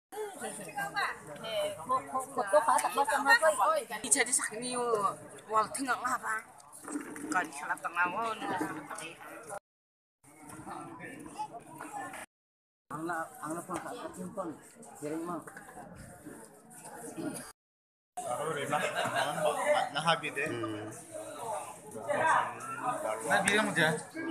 Jadi sakni wal tinggal apa? Kali salah tengawon. Angna pun tak simpan kirim mah. Kalau rimah, nah habis deh. Nah bilang aja.